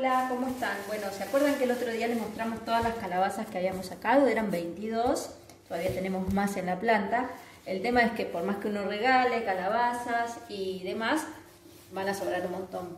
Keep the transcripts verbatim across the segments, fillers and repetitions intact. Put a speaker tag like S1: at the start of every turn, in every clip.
S1: Hola, ¿cómo están? Bueno, ¿se acuerdan que el otro día les mostramos todas las calabazas que habíamos sacado? Eran veintidós, todavía tenemos más en la planta. El tema es que por más que uno regale calabazas y demás, van a sobrar un montón.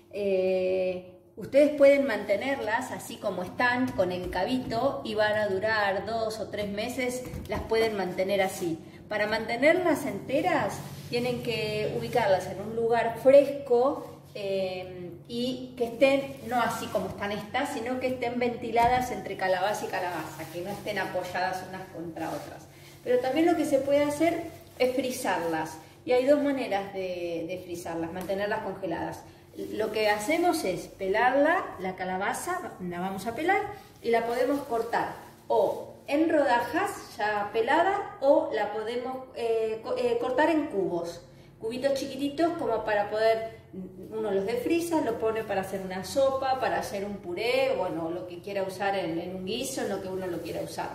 S1: Eh, ustedes pueden mantenerlas así como están, con el cabito, y van a durar dos o tres meses, las pueden mantener así. Para mantenerlas enteras, tienen que ubicarlas en un lugar fresco, Eh, y que estén, no así como están estas, sino que estén ventiladas entre calabaza y calabaza, que no estén apoyadas unas contra otras. Pero también lo que se puede hacer es frizarlas, y hay dos maneras de, de frizarlas, mantenerlas congeladas. Lo que hacemos es pelarla, la calabaza, la vamos a pelar y la podemos cortar o en rodajas ya pelada, o la podemos eh, eh, cortar en cubos, cubitos chiquititos, como para poder, uno los desfriza, lo pone para hacer una sopa, para hacer un puré, bueno, lo que quiera usar en, en un guiso, en lo que uno lo quiera usar.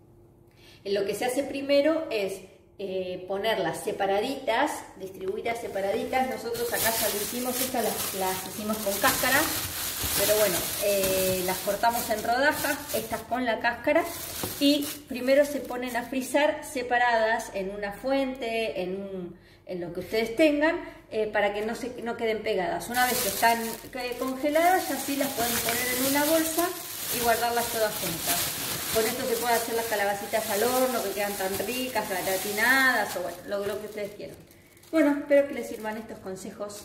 S1: Lo que se hace primero es eh, ponerlas separaditas, distribuidas separaditas. Nosotros acá ya lo hicimos, estas las, las hicimos con cáscara, pero bueno, eh, las cortamos en rodajas, estas con la cáscara, y primero se ponen a frizar separadas en una fuente, en, un, en lo que ustedes tengan, eh, para que no, se, no queden pegadas. Una vez que están eh, congeladas, así las pueden poner en una bolsa y guardarlas todas juntas. Con esto se puede hacer las calabacitas al horno, que quedan tan ricas, gratinadas, o bueno, lo, lo que ustedes quieran. Bueno, espero que les sirvan estos consejos.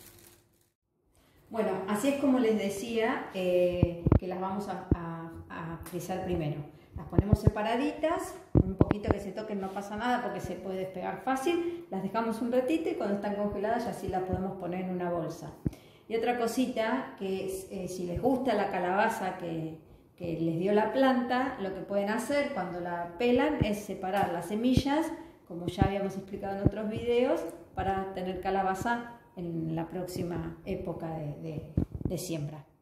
S1: Bueno, así es como les decía, eh, que las vamos a, a, a frizar primero. Las ponemos separaditas, un poquito que se toquen, no pasa nada porque se puede despegar fácil. Las dejamos un ratito y cuando están congeladas ya así las podemos poner en una bolsa. Y otra cosita, que es, eh, si les gusta la calabaza que, que les dio la planta, lo que pueden hacer cuando la pelan es separar las semillas, como ya habíamos explicado en otros videos, para tener calabaza en la próxima época de, de, de siembra.